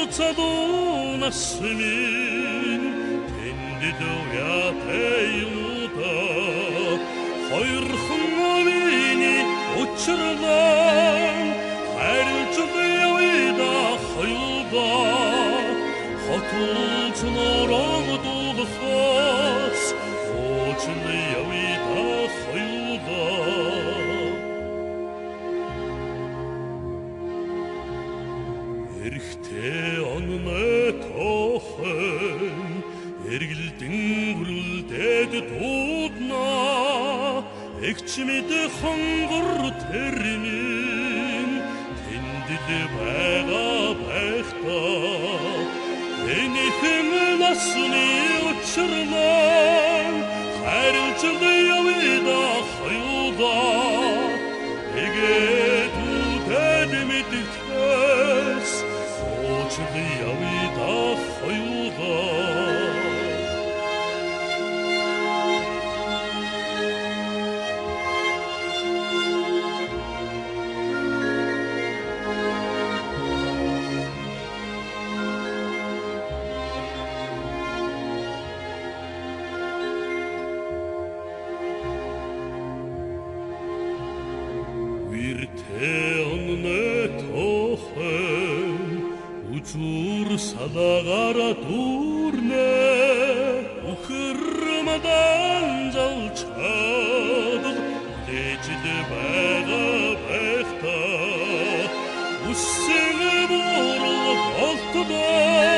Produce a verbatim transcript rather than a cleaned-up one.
насмин тендид уятаюуда хоёрхан овины учралан харилцаг явида хоёуда хотулц норон дулхас очн явида хоёуда эрэгтэй онны тохон эргэлдэн гүлдээд дуудна эгч мэд хонгор тэрнин тэндэл байгаа байхдаа энийхэн насны учрлан харилцаг явида хоёуда эгээд үдэд мэдтгэс очд явида хоёуда Virteonne tochen uçur sadagara durne ukhırmadan zalçadır Decide baga bekta Ussene borul oltuda